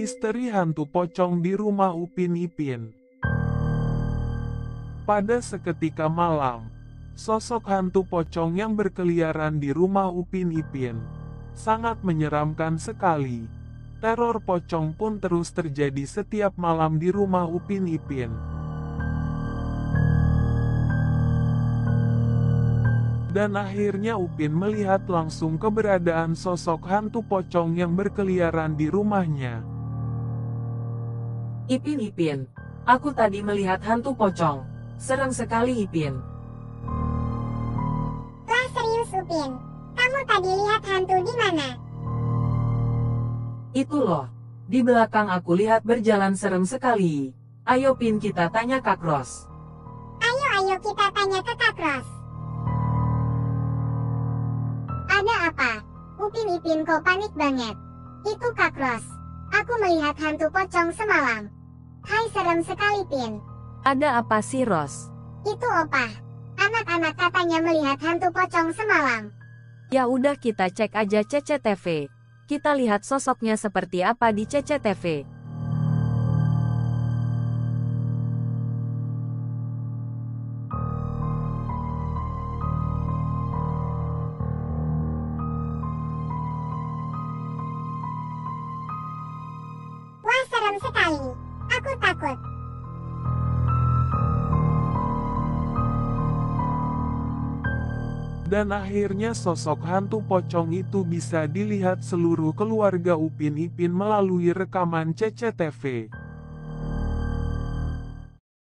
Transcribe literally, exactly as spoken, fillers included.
Misteri hantu pocong di rumah Upin Ipin. Pada seketika malam, sosok hantu pocong yang berkeliaran di rumah Upin Ipin sangat menyeramkan sekali. Teror pocong pun terus terjadi setiap malam di rumah Upin Ipin. Dan akhirnya Upin melihat langsung keberadaan sosok hantu pocong yang berkeliaran di rumahnya. Ipin Ipin, aku tadi melihat hantu pocong. Serem sekali Ipin. Wah serius Upin, kamu tadi lihat hantu di mana? Itu loh, di belakang aku lihat berjalan serem sekali. Ayo Pin kita tanya Kak Ros. Ayo ayo kita tanya ke Kak Ros. Ada apa? Upin Ipin kok panik banget? Itu Kak Ros. Aku melihat hantu pocong semalam. Hai serem sekali Pin. Ada apa sih Ros? Itu opah. Anak-anak katanya melihat hantu pocong semalam. Ya udah kita cek aja C C T V. Kita lihat sosoknya seperti apa di C C T V. Wah serem sekali. Aku takut. Dan akhirnya sosok hantu pocong itu bisa dilihat seluruh keluarga Upin Ipin melalui rekaman C C T V.